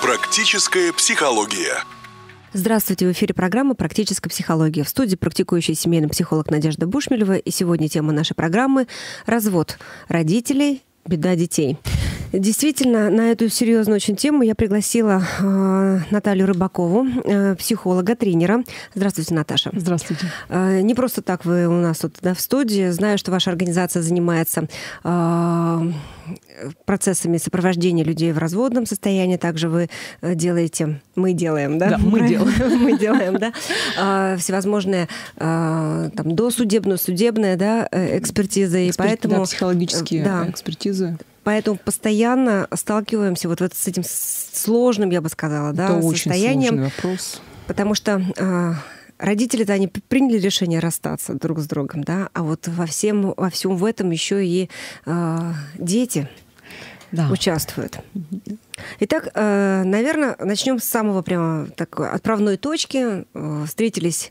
Практическая психология. Здравствуйте, в эфире программа «Практическая психология». В студии практикующий семейный психолог Надежда Бушмелева. И сегодня тема нашей программы – развод родителей, беда детей. Действительно, на эту серьезную очень тему я пригласила Наталью Рыбакову, психолога, тренера. Здравствуйте, Наташа. Здравствуйте. Не просто так вы у нас тут в студии. Знаю, что ваша организация занимается процессами сопровождения людей в разводном состоянии. Также вы делаете, мы делаем, да? Да, мы делаем. Мы делаем, да, всевозможные там досудебную, судебные, да, экспертизы. И поэтому, да, психологические экспертизы. Поэтому постоянно сталкиваемся вот с этим сложным, я бы сказала, да, это состоянием. Очень сложный вопрос. Потому что родители-то они приняли решение расстаться друг с другом, да, а вот во всем в этом еще и дети участвуют. Итак, наверное, начнем с самого прямо такой отправной точки. Встретились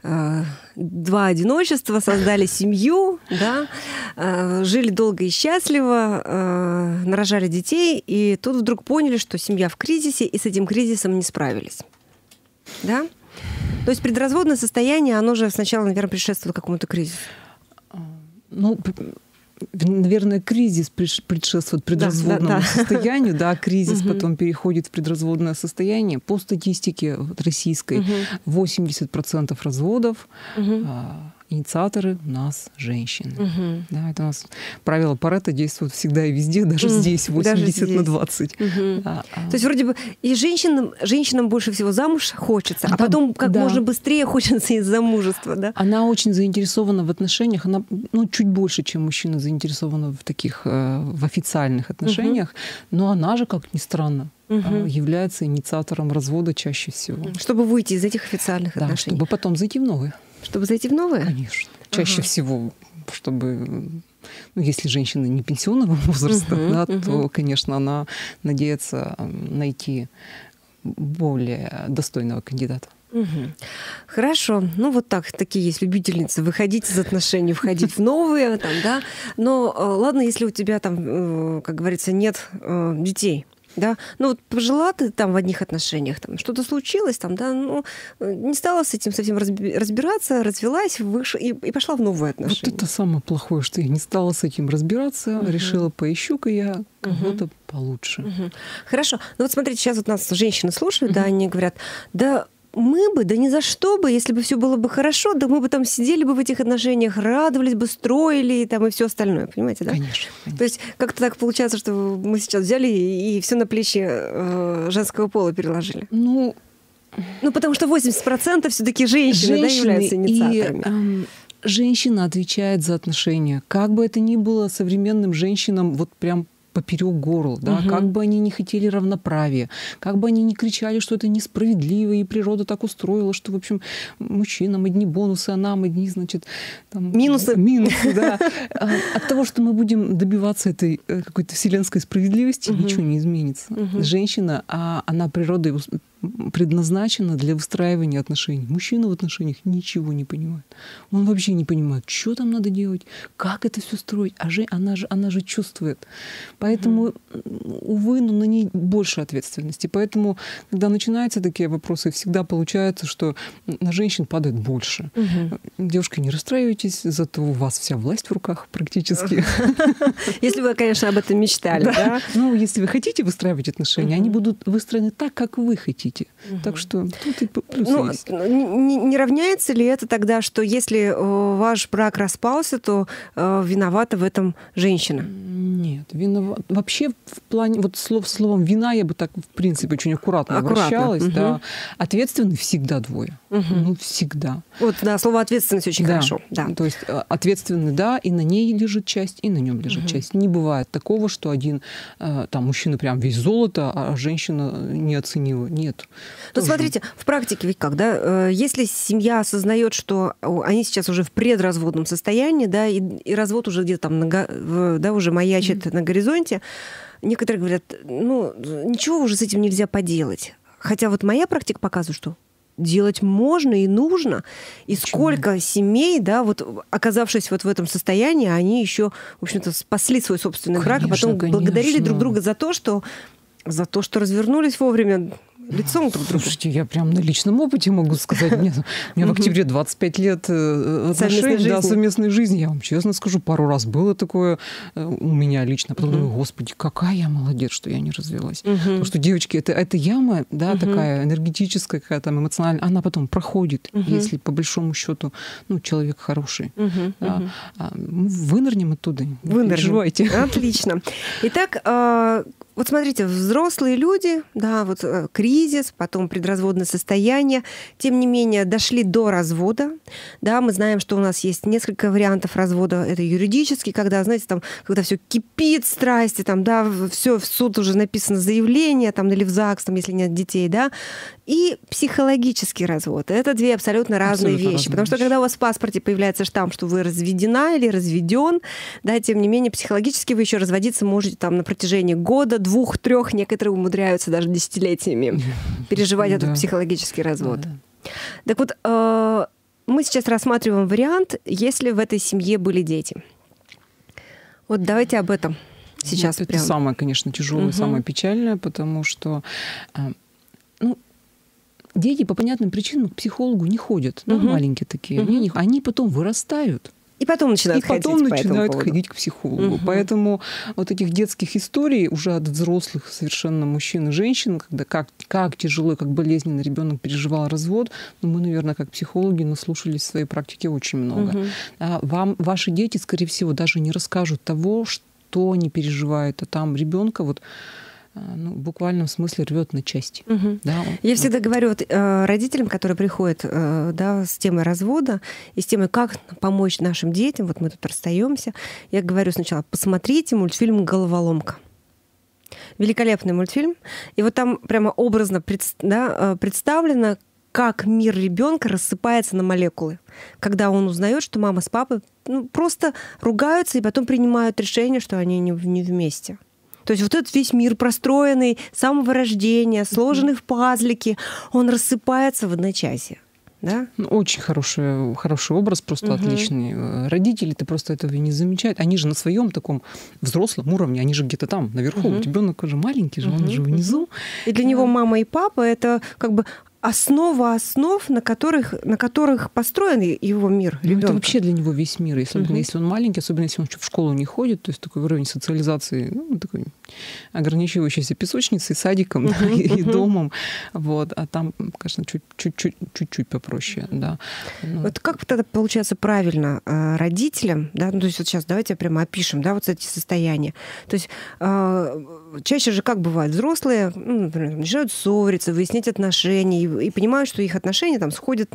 два одиночества, создали семью, да, жили долго и счастливо, нарожали детей, и тут вдруг поняли, что семья в кризисе, и с этим кризисом не справились. Да? То есть предразводное состояние, оно же сначала, наверное, предшествовало какому-то кризису. Ну, наверное, кризис предшествует предразводному состоянию, да, кризис потом переходит в предразводное состояние. По статистике российской 80% разводов инициаторы у нас женщины. Да, это у нас правило Парето действует всегда и везде, даже здесь 80/20. То есть вроде бы и женщинам больше всего замуж хочется, а потом как можно быстрее хочется из замужества. Да? Она очень заинтересована в отношениях, она чуть больше, чем мужчина, заинтересована в таких в официальных отношениях, но она же, как ни странно, является инициатором развода чаще всего. Чтобы выйти из этих официальных отношений. Чтобы потом зайти в новые. Чтобы зайти в новые? Конечно. Чаще всего, чтобы... если женщина не пенсионного возраста, то, конечно, она надеется найти более достойного кандидата. Хорошо. Ну, вот такие есть любительницы выходить из отношений, входить в новые. Там, да? Но ладно, если у тебя там, как говорится, нет детей. Да? Ну вот пожила ты там в одних отношениях, там что-то случилось, там, да, не стала с этим совсем разбираться, развелась, и пошла в новые отношения. Вот это самое плохое, что я не стала с этим разбираться, решила, поищу-ка я кого-то получше. Хорошо. Ну вот смотрите, сейчас вот нас женщины слушают, да, они говорят, мы бы, да ни за что бы, если бы все было бы хорошо, да мы бы там сидели бы в этих отношениях, радовались бы, строили там и все остальное, понимаете, да? Конечно. То есть как-то так получается, что мы сейчас взяли и все на плечи женского пола переложили. Ну, потому что 80% все-таки женщины являются инициаторами. И женщина отвечает за отношения. Как бы это ни было современным женщинам, вот прям поперек горла, да, как бы они не хотели равноправия, как бы они не кричали, что это несправедливо, и природа так устроила, что, в общем, мужчинам одни бонусы, а нам одни, значит, там, минусы, да. От того, что мы будем добиваться этой какой-то вселенской справедливости, ничего не изменится. Женщина, она природой предназначена для выстраивания отношений. Мужчина в отношениях ничего не понимает. Он вообще не понимает, что там надо делать, как это все строить. А она же чувствует. Поэтому, увы, на ней больше ответственности. Поэтому, когда начинаются такие вопросы, всегда получается, что на женщин падает больше. Девушки, не расстраивайтесь, зато у вас вся власть в руках практически. Если вы, конечно, об этом мечтали. Да? Ну, если вы хотите выстраивать отношения, они будут выстроены так, как вы хотите. Так что тут и плюсы есть. Не равняется ли это тогда, что если ваш брак распался, то виновата в этом женщина? Нет, виноват. Вообще в плане вот словом вина я бы так в принципе очень аккуратно обращалась. Да. Ответственны всегда двое. Ну всегда. Вот да, слово ответственность очень хорошо. Да. То есть ответственны, да, и на ней лежит часть, и на нем лежит часть. Не бывает такого, что один там мужчина прям весь золото, а женщина не оценила. Нет. Ну, смотрите, в практике ведь как, да, если семья осознает, что они сейчас уже в предразводном состоянии, да, и развод уже где-то там, да, уже маячит на горизонте, некоторые говорят, ничего уже с этим нельзя поделать. Хотя вот моя практика показывает, что делать можно и нужно. И сколько семей, да, вот оказавшись вот в этом состоянии, они еще, в общем-то, спасли свой собственный брак, а потом благодарили друг друга за то, что За то, что развернулись вовремя лицом друг к другу. Слушайте, я прям на личном опыте могу сказать. У меня в октябре 25 лет отношений, совместной жизни. Я вам честно скажу, пару раз было такое у меня лично. Потом думаю, господи, какая я молодец, что я не развелась. Потому что, девочки, это яма, да, такая энергетическая, какая-то эмоциональная, она потом проходит, если по большому счету человек хороший. Вынырнем оттуда, не переживайте. Отлично. Итак, вот смотрите, взрослые люди, да, вот кризис, потом предразводное состояние, тем не менее дошли до развода, да, мы знаем, что у нас есть несколько вариантов развода, это юридический, когда, знаете, там, когда все кипит, страсти, там, да, все в суд уже написано заявление, там, или в ЗАГС, там, если нет детей, да, и психологический развод. Это две абсолютно разные вещи, потому что когда у вас в паспорте появляется штамп, что вы разведена или разведен, да, тем не менее психологически вы еще разводиться можете там на протяжении года, 2-3, некоторые умудряются даже десятилетиями переживать этот психологический развод. Так вот, мы сейчас рассматриваем вариант, если в этой семье были дети. Вот давайте об этом сейчас. Это самое, конечно, тяжелое, самое печальное, потому что дети по понятным причинам к психологу не ходят, маленькие такие. Они потом вырастают. И потом начинают ходить к психологу. Поэтому вот этих детских историй уже от взрослых совершенно мужчин и женщин, когда как тяжело и как болезненно ребенок переживал развод, мы, наверное, как психологи наслушались в своей практике очень много. Ваши дети, скорее всего, даже не расскажут того, что они переживают, а там ребенка в буквальном смысле рвет на части. Да, я всегда говорю родителям, которые приходят с темой развода и с темой, как помочь нашим детям, вот мы тут расстаемся, я говорю сначала, посмотрите мультфильм «Головоломка». Великолепный мультфильм. И вот там прямо образно представлено, как мир ребенка рассыпается на молекулы, когда он узнает, что мама с папой просто ругаются и потом принимают решение, что они не вместе. То есть вот этот весь мир простроенный с самого рождения, сложенный в пазлики, он рассыпается в одночасье. Да? Очень хороший образ, просто отличный. Родители-то просто этого не замечают. Они же на своем таком взрослом уровне, они же где-то там, наверху. Ребенок уже маленький, он же внизу. И для него мама и папа — это как бы основа основ, на которых построен его мир ребенка. Это вообще для него весь мир. Особенно если он маленький, особенно если он в школу не ходит, то есть такой уровень социализации, такой ограничивающийся песочницей, садиком и домом. Вот. А там, конечно, чуть-чуть попроще. Да. Вот как тогда получается правильно родителям, да, то есть вот сейчас давайте прямо опишем, да, вот эти состояния. То есть чаще же как бывает, взрослые, например, начинают ссориться, выяснять отношения и понимают, что их отношения там сходят,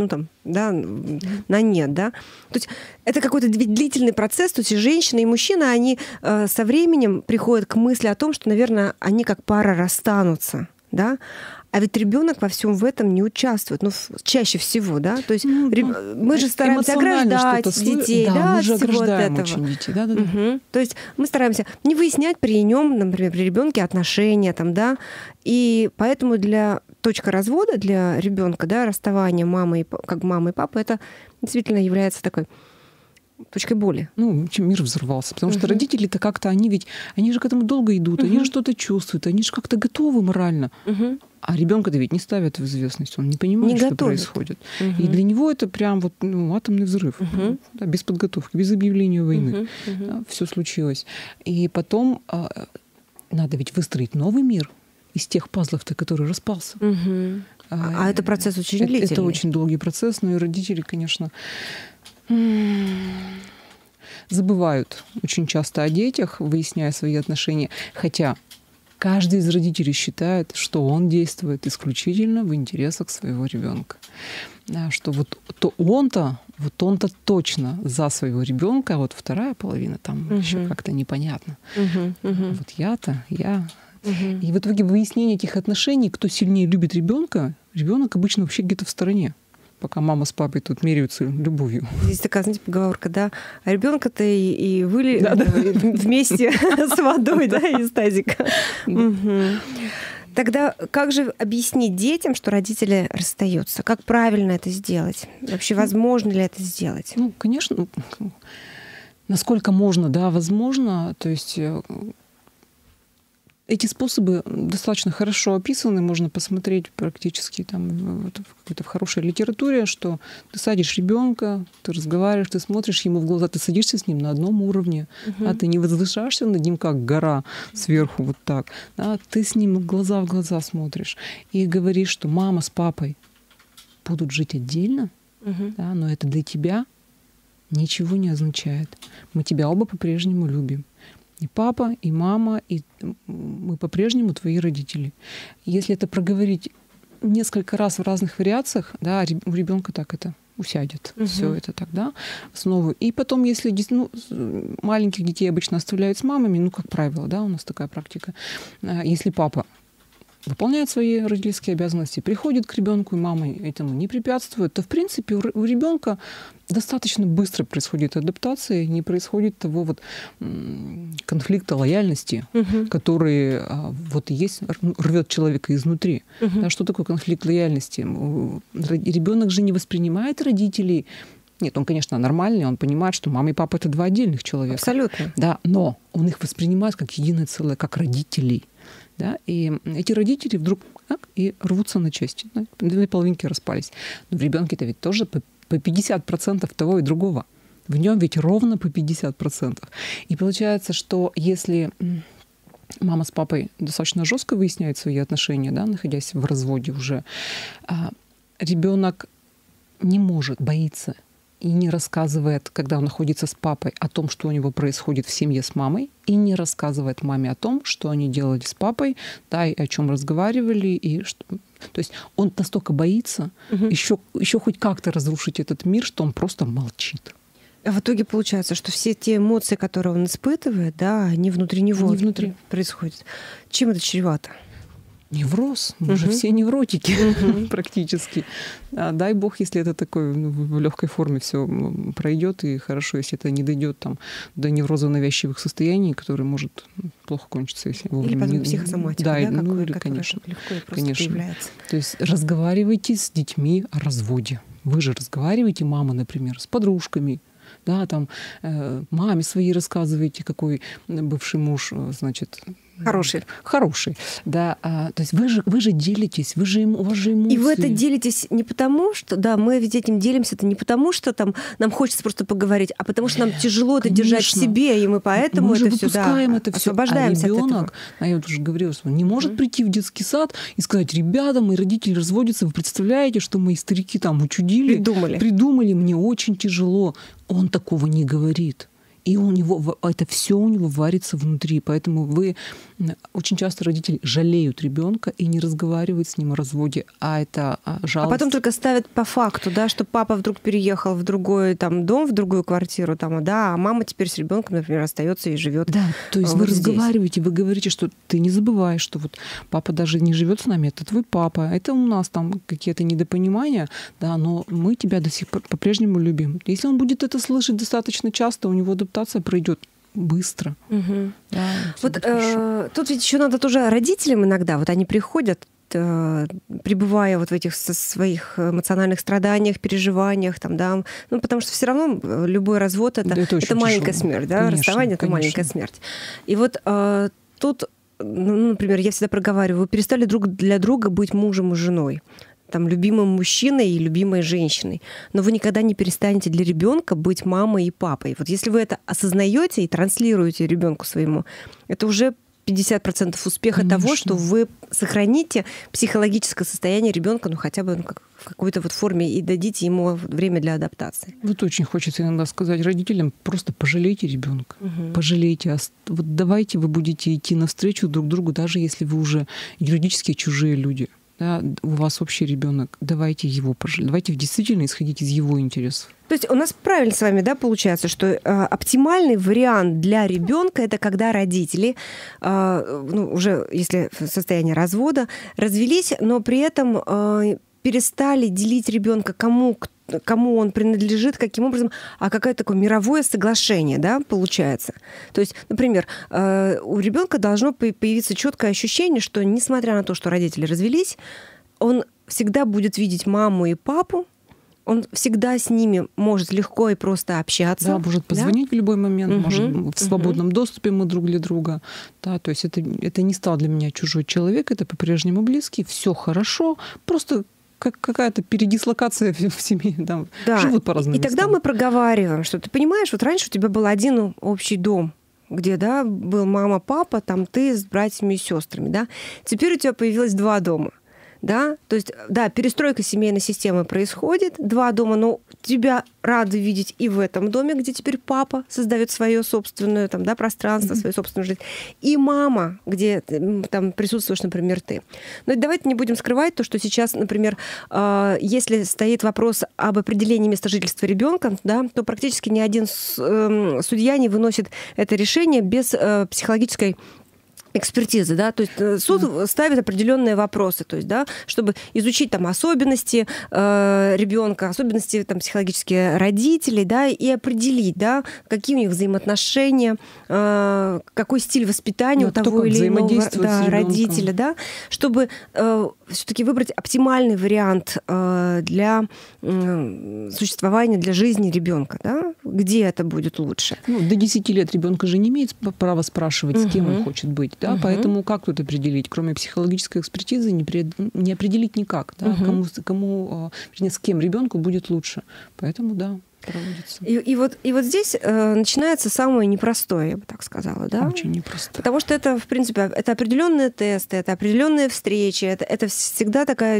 на нет, да. То есть это какой-то длительный процесс, то есть и женщина, и мужчина, они со временем приходят к мысли о том, что, наверное, они как пара расстанутся, да. А ведь ребенок во всем в этом не участвует, чаще всего, да. То есть мы же стараемся ограждать детей, мы же от всего ограждаем этого. Очень детей, да. То есть мы стараемся не выяснять при нем, например, при ребенке отношения, там, да. И поэтому точка развода для ребенка, да, расставание мамы и папы, это действительно является такой точкой боли. Мир взорвался. Потому что родители-то как-то, они же к этому долго идут, они же что-то чувствуют, они же как-то готовы морально. А ребенка-то ведь не ставят в известность, он не понимает, что происходит. И для него это прям атомный взрыв. Да, без подготовки, без объявления войны. Все случилось. И потом надо ведь выстроить новый мир из тех пазлов-то, который распался. А это процесс очень длительный. Это очень долгий процесс, но и родители, конечно, забывают очень часто о детях, выясняя свои отношения. Хотя каждый из родителей считает, что он действует исключительно в интересах своего ребенка. Что он-то точно за своего ребенка, а вот вторая половина там еще как-то непонятно. Вот я. И в итоге выяснение этих отношений, кто сильнее любит ребенка, ребенок обычно вообще где-то в стороне, пока мама с папой тут меряются любовью. Здесь такая, знаете, поговорка, да, а ребенка-то и выли вместе с водой, да, из тазика. Тогда как же объяснить детям, что родители расстаются? Как правильно это сделать? Вообще возможно ли это сделать? Конечно, насколько можно, да, возможно. То есть Эти способы достаточно хорошо описаны, можно посмотреть практически там в хорошей литературе, что ты садишь ребенка, ты разговариваешь, ты смотришь ему в глаза, ты садишься с ним на одном уровне, а ты не возвышаешься над ним как гора сверху вот так, да, ты с ним глаза в глаза смотришь и говоришь, что мама с папой будут жить отдельно, да, но это для тебя ничего не означает. Мы тебя оба по-прежнему любим. И папа, и мама, и мы по-прежнему твои родители. Если это проговорить несколько раз в разных вариациях, да, у ребенка так это усядет. Все это тогда снова. И потом, если маленьких детей обычно оставляют с мамами, как правило, да, у нас такая практика. Если папа выполняет свои родительские обязанности, приходит к ребенку, и мама этому не препятствует, то, в принципе, у ребенка достаточно быстро происходит адаптация, не происходит того вот конфликта лояльности, который вот есть, рвет человека изнутри. Да, что такое конфликт лояльности? Ребенок же не воспринимает родителей. Нет, он, конечно, нормальный, он понимает, что мама и папа — это два отдельных человека. Абсолютно. Да, но он их воспринимает как единое целое, как родителей. Да? И эти родители вдруг и рвутся на части. Да? Две половинки распались. Но в ребенке-то ведь тоже по 50% того и другого. В нем ведь ровно по 50%. И получается, что если мама с папой достаточно жестко выясняет свои отношения, да, находясь в разводе уже, ребенок не может, боится и не рассказывает, когда он находится с папой, о том, что у него происходит в семье с мамой, и не рассказывает маме о том, что они делали с папой, да, и о чем разговаривали, и что... То есть он настолько боится еще хоть как-то разрушить этот мир, что он просто молчит. А в итоге получается, что все те эмоции, которые он испытывает, да, они внутри него происходят. Чем это чревато? Невроз. Мы же все невротики практически. Дай бог, если это такое в легкой форме все пройдет, и хорошо, если это не дойдет там до невроза навязчивых состояний, который может плохо кончиться, если вовремя. Или потом психосоматика, да, которая конечно, легко и просто появляется. То есть разговаривайте с детьми о разводе. Вы же разговариваете, мама, например, с подружками. Да, там маме своей рассказываете, какой бывший муж, значит, Хороший, да. То есть вы же делитесь, у вас же эмоции. И вы это делитесь не потому, что... Да, мы ведь этим делимся, это не потому, что там нам хочется просто поговорить, а потому что нам тяжело это держать в себе, и мы поэтому мы это все освобождаемся от этого. Я вот уже говорила, что не может прийти в детский сад и сказать: ребята, мои родители разводятся, вы представляете, что мои старики там учудили, придумали, мне очень тяжело. Он такого не говорит. И это все у него варится внутри. Поэтому очень часто родители жалеют ребенка и не разговаривают с ним о разводе, а это жалость. А потом только ставят по факту, да, что папа вдруг переехал в другой там дом, в другую квартиру, там, да, а мама теперь с ребенком, например, остается и живет. Да, то есть вы разговариваете, вы говорите, что ты не забываешь, что вот папа даже не живет с нами, это твой папа, это у нас там какие-то недопонимания, да, но мы тебя до сих пор по-прежнему любим. Если он будет это слышать достаточно часто, у него адаптация пройдет быстро. Да, вот тут ведь еще надо тоже родителям иногда, вот они приходят, пребывая вот в этих своих эмоциональных страданиях, переживаниях, там, да, потому что все равно любой развод это маленькая смерть, да, конечно, расставание это маленькая смерть. И вот тут, например, я всегда проговариваю: вы перестали друг для друга быть мужем и женой, там, любимым мужчиной и любимой женщиной. Но вы никогда не перестанете для ребенка быть мамой и папой. Вот если вы это осознаете и транслируете ребенку своему, это уже 50% успеха, конечно, того, что вы сохраните психологическое состояние ребенка, хотя бы в какой-то вот форме, и дадите ему время для адаптации. Вот очень хочется иногда сказать родителям: просто пожалейте ребенка, пожалейте. Вот давайте вы будете идти навстречу друг другу, даже если вы уже юридически чужие люди. Да, у вас общий ребенок, давайте его пожалеть, давайте действительно исходить из его интересов. То есть у нас правильно с вами, да, получается, что оптимальный вариант для ребенка это когда родители, уже если в состоянии развода, развелись, но при этом перестали делить ребенка, кому он принадлежит, каким образом, а какое-то такое мировое соглашение, да, получается. То есть, например, у ребенка должно появиться четкое ощущение, что, несмотря на то, что родители развелись, он всегда будет видеть маму и папу он всегда с ними может легко и просто общаться. Да, может позвонить в любой момент, может в свободном доступе мы друг для друга. Да, то есть это не стал для меня чужой человек, это по-прежнему близкий, все хорошо, просто какая-то передислокация в семье, да, живут по разным местам. И тогда мы проговариваем, что ты понимаешь, вот раньше у тебя был один общий дом, где, да, был мама, папа, там ты с братьями и сестрами, да. Теперь у тебя появилось 2 дома. Да? То есть, да, перестройка семейной системы происходит, 2 дома, но тебя рады видеть и в этом доме, где теперь папа создает свое собственное там, да, пространство, свою собственную жизнь, и мама, где там присутствуешь, например, ты. Но давайте не будем скрывать то, что сейчас, например, если стоит вопрос об определении места жительства ребенка, да, то практически ни один судья не выносит это решение без психологической экспертизы, да, то есть суд ставит определенные вопросы, то есть, да, чтобы изучить там особенности ребенка, особенности там психологические родителей, да, и определить, да, какие у них взаимоотношения, какой стиль воспитания у того или иного родителя, да, чтобы все-таки выбрать оптимальный вариант для существования, для жизни ребенка, да, где это будет лучше. Ну, до 10 лет ребенка же не имеет права спрашивать, с кем он хочет быть. Да? Поэтому как тут определить? Кроме психологической экспертизы не определить никак. Да? Вернее, с кем ребенку будет лучше. Поэтому, да, проводится. И вот здесь начинается самое непростое, я бы так сказала. Да? Очень непростое. Потому что это, в принципе, это определенные тесты, это определенные встречи, это всегда такая,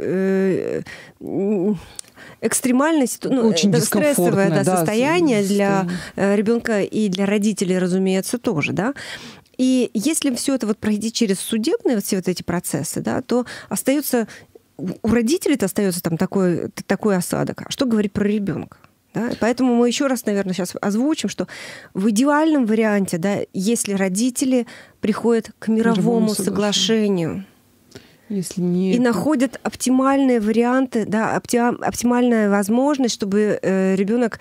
экстремальное, стрессовое состояние для ребенка и для родителей, разумеется, тоже, да. И если все это вот пройти через судебные все вот эти процессы, да, то остается у родителей-то остается там такой осадок. А что говорить про ребенка? Да? Поэтому мы еще раз, наверное, сейчас озвучим, что в идеальном варианте, да, если родители приходят к мировому соглашению, если нет, и находят оптимальные варианты, да, оптимальная возможность, чтобы ребенок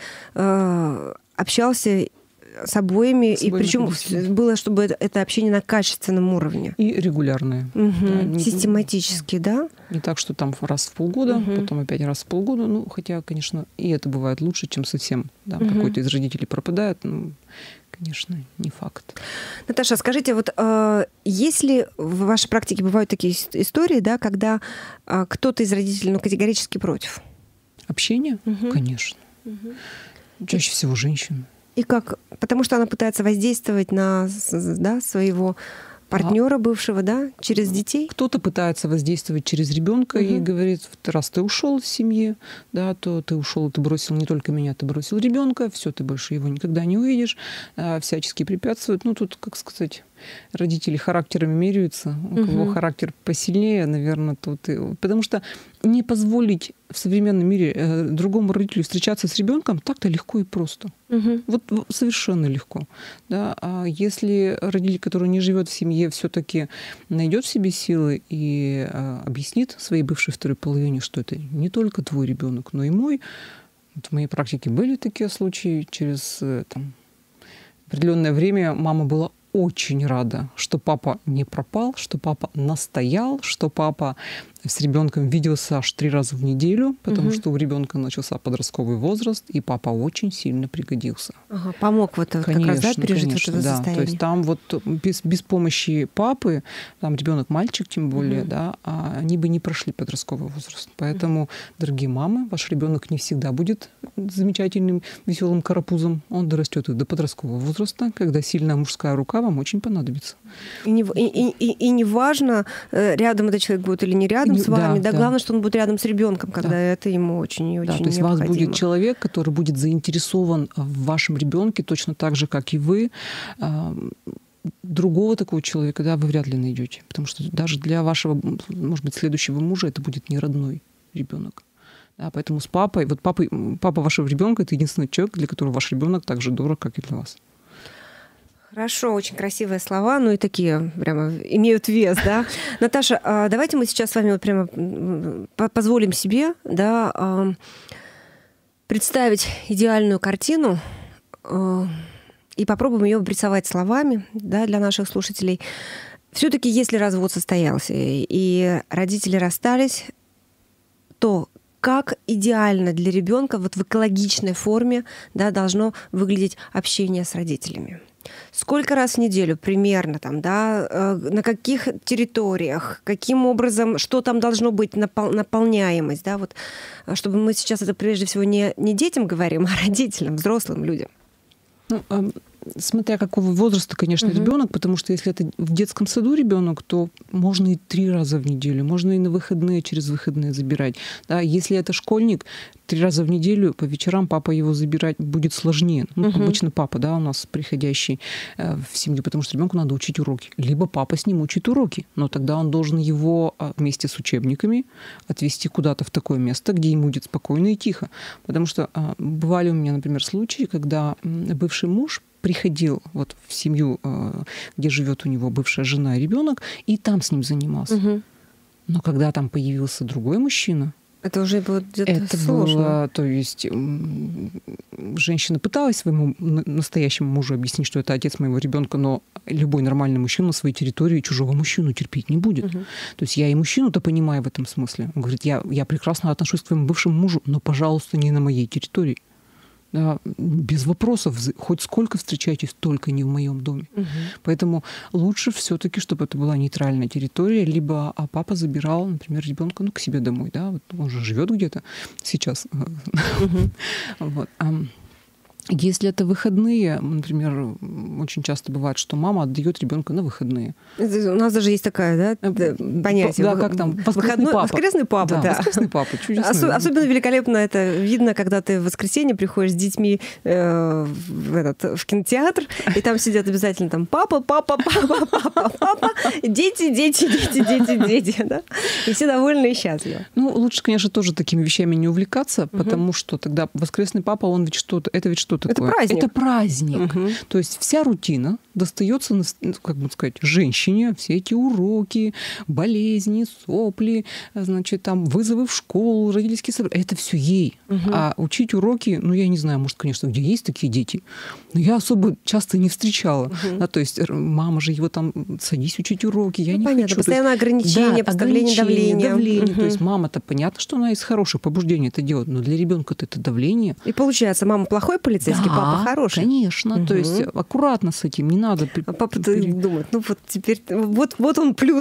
общался с обоими, и причем было, чтобы это общение на качественном уровне. И регулярное. Да, систематически, да? Не так, что там раз в полгода, потом опять раз в полгода. Ну, хотя, конечно, и это бывает лучше, чем совсем. Да, какой-то из родителей пропадает. Ну, конечно, не факт. Наташа, скажите, вот если в вашей практике бывают такие истории, да, когда кто-то из родителей категорически против? Общение? Конечно. Чаще всего женщины. И как? Потому что она пытается воздействовать на, да, своего партнера бывшего, да, через детей? Кто-то пытается воздействовать через ребенка и говорит: раз ты ушел из семьи, да, то ты ушел, ты бросил не только меня, ты бросил ребенка, все, ты больше его никогда не увидишь, всячески препятствуют. Ну, тут, как сказать, родители характерами меряются. У кого характер посильнее, наверное, тут и... Потому что не позволить в современном мире другому родителю встречаться с ребенком так-то легко и просто. Вот совершенно легко. Да? А если родитель, который не живет в семье, все-таки найдет в себе силы и объяснит своей бывшей второй половине, что это не только твой ребенок, но и мой. Вот в моей практике были такие случаи. Через определенное время мама была очень рада, что папа не пропал, что папа настоял, что папа с ребенком виделся аж 3 раза в неделю, потому что у ребенка начался подростковый возраст, и папа очень сильно пригодился. Ага, помог вот конечно, как раз, да, пережить вот это состояние. То есть там вот без помощи папы, там ребенок мальчик тем более, да, они бы не прошли подростковый возраст. Поэтому, дорогие мамы, ваш ребенок не всегда будет замечательным, веселым карапузом. Он дорастет и до подросткового возраста, когда сильная мужская рука вам очень понадобится. И не важно, рядом этот человек будет или не рядом с вами, да, главное, что он будет рядом с ребенком, когда это ему очень и очень необходимо. То есть у вас будет человек, который будет заинтересован в вашем ребенке точно так же, как и вы. Другого такого человека, да, вы вряд ли найдете, потому что даже для вашего, может быть, следующего мужа это будет не родной ребенок. Да, поэтому с папой, вот папа вашего ребенка — это единственный человек, для которого ваш ребенок так же дорог, как и для вас. Хорошо, очень красивые слова, ну и такие прямо имеют вес, да. Наташа, давайте мы сейчас с вами вот прямо позволим себе, да, представить идеальную картину и попробуем ее обрисовать словами, да, для наших слушателей. Все-таки, если развод состоялся и родители расстались, то как идеально для ребенка вот в экологичной форме, да, должно выглядеть общение с родителями? Сколько раз в неделю примерно там, да, на каких территориях, каким образом, что там должно быть, наполняемость, да, вот, чтобы мы сейчас это прежде всего не детям говорим, а родителям, взрослым людям. Ну, смотря какого возраста, конечно, ребенок, потому что если это в детском саду ребенок, то можно и 3 раза в неделю, можно и на выходные, через выходные забирать. Да, если это школьник, 3 раза в неделю по вечерам папа его забирать будет сложнее. Ну, обычно папа, да, у нас приходящий в семью, потому что ребенку надо учить уроки. Либо папа с ним учит уроки, но тогда он должен его вместе с учебниками отвезти куда-то в такое место, где ему будет спокойно и тихо. Потому что бывали у меня, например, случаи, когда бывший муж приходил вот в семью, где живет у него бывшая жена и ребенок, и там с ним занимался. Но когда там появился другой мужчина, это уже было где-то это сложно. Было, то есть женщина пыталась своему настоящему мужу объяснить, что это отец моего ребенка, но любой нормальный мужчина на своей территории чужого мужчину терпеть не будет. То есть я и мужчину-то понимаю в этом смысле. Он говорит, я прекрасно отношусь к твоему бывшему мужу, но, пожалуйста, не на моей территории. Да, без вопросов, хоть сколько встречайтесь, только не в моем доме. Поэтому лучше все-таки, чтобы это была нейтральная территория, либо папа забирал, например, ребенка к себе домой, да, вот он же живет где-то сейчас. Вот. Если это выходные, например, очень часто бывает, что мама отдает ребенка на выходные. У нас даже есть такая, да, понятие. Да, как там, воскресный папа. Воскресный папа, да. Воскресный папа, чудесно. Особенно великолепно это видно, когда ты в воскресенье приходишь с детьми в кинотеатр, и там сидят обязательно там папа, дети, да? И все довольны и счастливы. Ну, лучше, конечно, тоже такими вещами не увлекаться, потому что тогда воскресный папа, он ведь что-то, это ведь что такое? Это праздник. Это праздник. То есть вся рутина достается, как бы сказать, женщине, все эти уроки, болезни, сопли, значит, там вызовы в школу, родительские собрания. Это все ей. А учить уроки, ну, я не знаю, может, конечно, где есть такие дети, но я особо часто не встречала. Да, то есть мама же его там, садись учить уроки, я не понятно, хочу. Постоянно ограничения, поставление давления. То есть мама-то, понятно, что она из хороших побуждений это делает, но для ребенка-то это давление. И получается, мама плохой полицейский, папа хороший. Конечно. То есть аккуратно с этим, не надо. А папа думает, ну вот теперь, вот он плюс.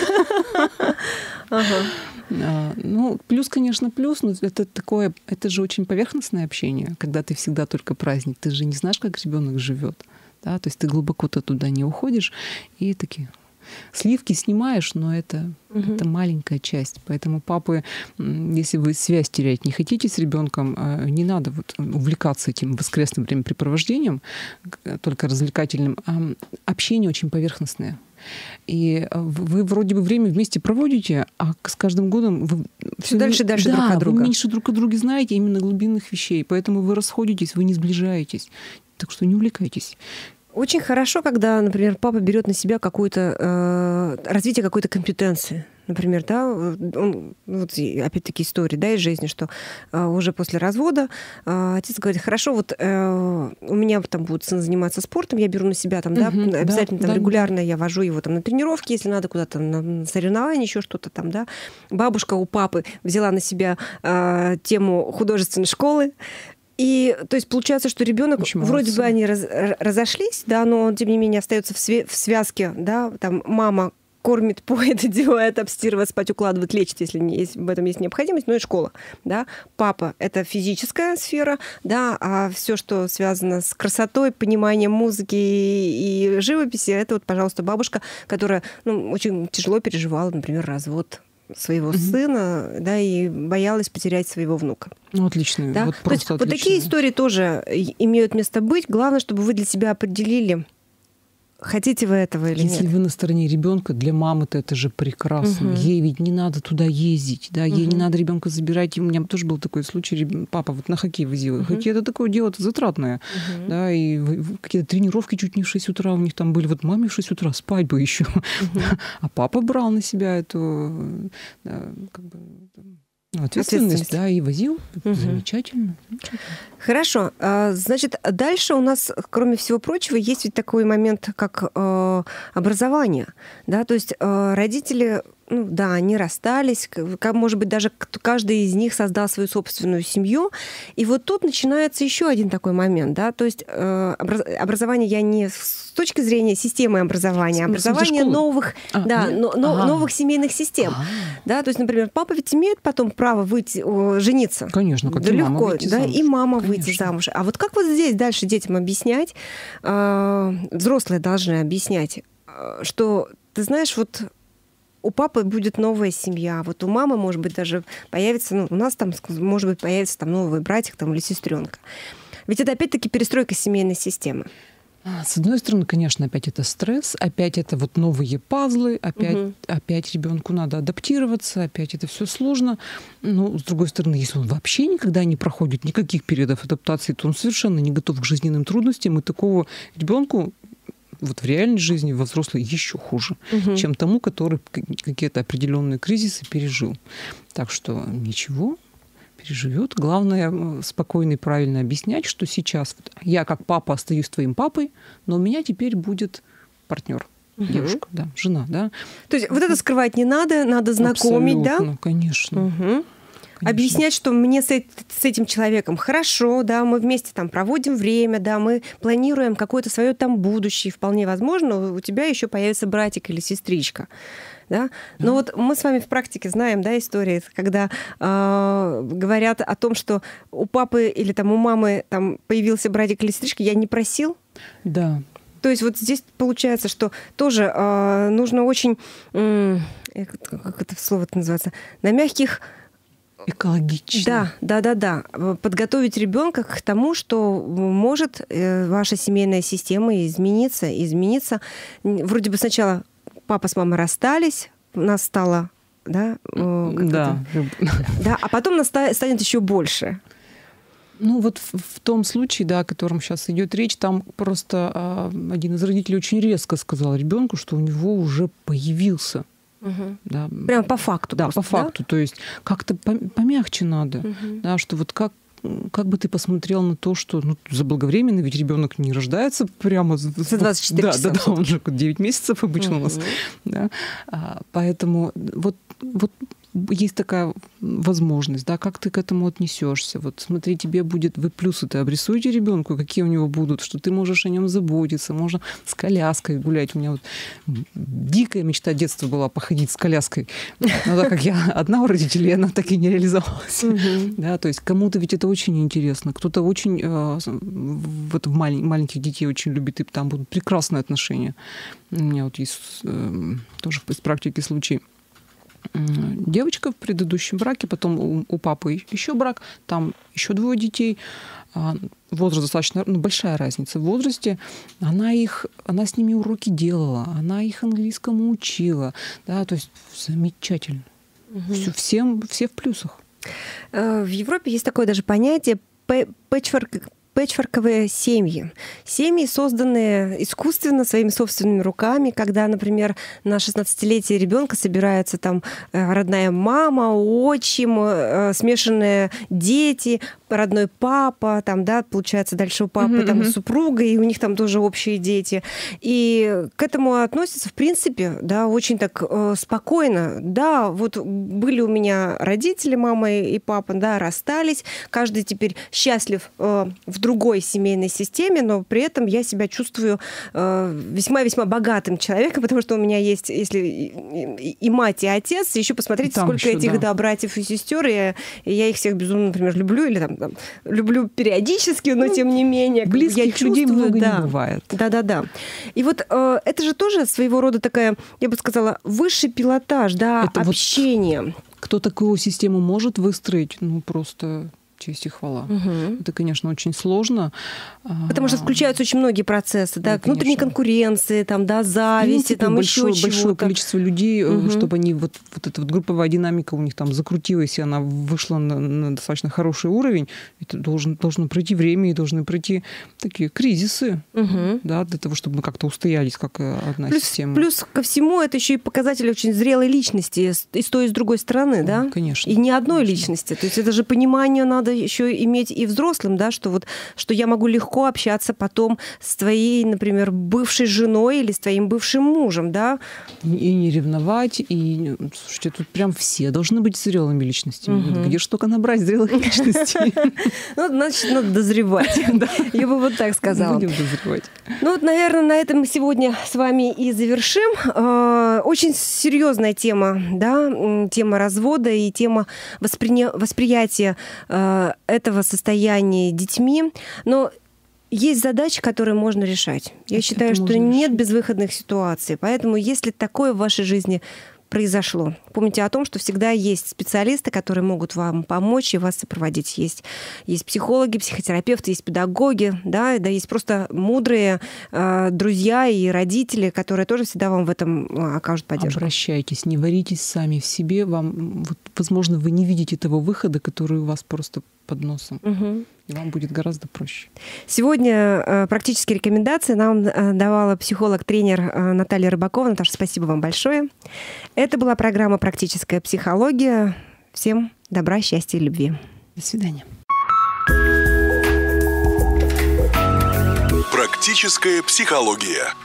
Ну, плюс, конечно, плюс, но это такое, это же очень поверхностное общение, когда ты всегда только праздник, ты же не знаешь, как ребенок живет, да, то есть ты глубоко-то туда не уходишь, и такие сливки снимаешь, но это маленькая часть. Поэтому папы, если вы связь терять не хотите с ребенком, не надо вот увлекаться этим воскресным времяпрепровождением, только развлекательным. Общение очень поверхностное. И вы вроде бы время вместе проводите, а с каждым годом вы все дальше и дальше друг от друга. Вы меньше друг о друге знаете именно глубинных вещей. Поэтому вы расходитесь, вы не сближаетесь. Так что не увлекайтесь. Очень хорошо, когда, например, папа берет на себя какое-то развитие какой-то компетенции. Например, да, он, вот опять-таки история, да, из жизни, что уже после развода отец говорит, хорошо, вот у меня там будет сын заниматься спортом, я беру на себя там, да, обязательно там регулярно я вожу его там на тренировки, если надо куда-то на соревнования, еще что-то там, да. Бабушка у папы взяла на себя тему художественной школы. И то есть получается, что ребенок вроде бы они разошлись, да, но он, тем не менее, остается в связке, да, там мама кормит, поет, одевает, обстирывает, спать укладывает, лечит, если в этом есть необходимость, ну и школа, да. Папа — это физическая сфера, да, а все, что связано с красотой, пониманием музыки и живописи, это вот, пожалуйста, бабушка, которая, ну, очень тяжело переживала, например, развод своего сына, да, и боялась потерять своего внука. Ну, отлично. Да? Вот то есть вот такие истории тоже имеют место быть. Главное, чтобы вы для себя определили, хотите вы этого или нет. Если вы на стороне ребенка, для мамы-то это же прекрасно. Ей ведь не надо туда ездить, да, ей не надо ребенка забирать. И у меня тоже был такой случай, папа вот на хоккей возил. Хоккей — это такое дело-то затратное, да, и какие-то тренировки чуть не в 6 утра у них там были. Вот маме в 6 утра спать бы еще. А папа брал на себя эту как бы ответственность, да, и возил. Замечательно. Хорошо. Значит, дальше у нас, кроме всего прочего, есть ведь такой момент, как образование. Да? То есть родители ну да, они расстались, может быть, даже каждый из них создал свою собственную семью. И вот тут начинается еще один такой момент, да, то есть образование я не с точки зрения системы образования, образование новых, новых семейных систем. Да, то есть, например, папа ведь имеет потом право выйти, жениться. Конечно, как да, и легко, мама выйти замуж. И мама Конечно. выйти замуж. А вот как вот здесь дальше детям объяснять, взрослые должны объяснять, что, ты знаешь, вот у папы будет новая семья, вот у мамы, может быть, даже появится, ну, у нас там, может быть, появится там новый братик там, или сестренка. Ведь это опять-таки перестройка семейной системы. С одной стороны, конечно, опять это стресс, опять это вот новые пазлы, опять ребенку надо адаптироваться, опять это все сложно. Но, с другой стороны, если он вообще никогда не проходит никаких периодов адаптации, то он совершенно не готов к жизненным трудностям, и такого ребенку вот в реальной жизни, во взрослой еще хуже, чем тому, который какие-то определенные кризисы пережил. Так что ничего, переживет. Главное, спокойно и правильно объяснять, что сейчас вот я как папа остаюсь твоим папой, но у меня теперь будет партнер, девушка, да, жена, да. То есть вот это скрывать не надо, надо знакомить, абсолютно, да? Конечно. Конечно. Объяснять, что мне с этим человеком хорошо, да, мы вместе там проводим время, да, мы планируем какое-то свое там будущее, вполне возможно, у тебя еще появится братик или сестричка. Да? Но вот мы с вами в практике знаем, да, истории, когда говорят о том, что у папы или там у мамы там появился братик или сестричка, я не просил. Да. То есть вот здесь получается, что тоже нужно очень, как это слово-то называется, на мягких... Экологично. Да. Подготовить ребенка к тому, что может ваша семейная система измениться. Вроде бы сначала папа с мамой расстались, нас стало, да, да, а потом нас станет еще больше. Ну вот в том случае, да, о котором сейчас идет речь, там просто один из родителей очень резко сказал ребенку, что у него уже появился. Да. Прямо по факту. Да, просто, по факту. Да? То есть как-то помягче надо, да, что вот как бы ты посмотрел на то, что заблаговременно, ведь ребенок не рождается прямо за 24 часа. Да, он же 9 месяцев обычно у нас. Да. Поэтому вот есть такая возможность, да, как ты к этому отнесешься. Вот смотри, тебе будет, вы плюсы-то обрисуете ребенку, какие у него будут, что ты можешь о нем заботиться, можно с коляской гулять. У меня вот дикая мечта детства была походить с коляской. Но так как я одна у родителей, она так и не реализовалась. Да, то есть кому-то ведь это очень интересно. Кто-то очень вот маленьких детей очень любит, и там будут прекрасные отношения. У меня вот есть тоже из практики случай. Девочка в предыдущем браке, потом у папы еще брак, там еще 2 детей. Возраст достаточно, большая разница в возрасте. Она с ними уроки делала, она их английскому учила. Да, то есть замечательно. Все в плюсах. В Европе есть такое даже понятие пэтчворковые семьи. Семьи, созданные искусственно своими собственными руками, когда, например, на 16-летие ребенка собирается там родная мама, отчим, смешанные дети, родной папа, там, да, получается, дальше у папы там супруга, и у них там тоже общие дети. И к этому относятся, в принципе, да, очень так спокойно. Да, вот были у меня родители, мама и папа, да, расстались, каждый теперь счастлив в другой семейной системе, но при этом я себя чувствую весьма-весьма богатым человеком, потому что у меня есть, если и мать, и отец, еще посмотрите, там сколько еще, этих братьев и сестер, и я их всех безумно, например, люблю, или там люблю периодически, но тем не менее. Близких людей много не бывает. Да. И вот это же тоже своего рода такая, я бы сказала, высший пилотаж, да, это общение. Вот кто такую систему может выстроить, просто... честь и хвала. Это, конечно, очень сложно. Потому что включаются очень многие процессы, да, внутренней конкуренции, там, да, зависти, там еще чего-то. Большое количество людей, чтобы они вот эта вот групповая динамика у них там закрутилась, и она вышла на достаточно хороший уровень. Это должно пройти время, и должны пройти такие кризисы, да, для того, чтобы мы как-то устоялись, как одна система. Плюс ко всему это еще и показатель очень зрелой личности и с той, и с другой стороны, да? Конечно. И не одной личности. То есть это же понимание надо надо еще иметь и взрослым, да, что я могу легко общаться потом с твоей, например, бывшей женой или с твоим бывшим мужем, да. И не ревновать, и, слушайте, тут прям все должны быть зрелыми личностями. Где ж только набрать зрелых личностей? Ну, значит, надо дозревать. Я бы вот так сказала. Будем дозревать. Ну, вот, наверное, на этом мы сегодня с вами и завершим. Очень серьезная тема, да, тема развода и тема восприятия этого состояния детьми. Но есть задачи, которые можно решать. Я считаю, что нет безвыходных ситуаций. Поэтому, если такое в вашей жизни произошло, помните о том, что всегда есть специалисты, которые могут вам помочь и вас сопроводить. Есть психологи, психотерапевты, есть педагоги, да, есть просто мудрые друзья и родители, которые тоже всегда вам в этом окажут поддержку. Обращайтесь, не варитесь сами в себе. Возможно, вы не видите того выхода, который у вас просто под носом. И вам будет гораздо проще. Сегодня практические рекомендации нам давала психолог-тренер Наталья Рыбакова. Наташа, спасибо вам большое. Это была программа «Практическая психология». Всем добра, счастья и любви. До свидания. Практическая психология.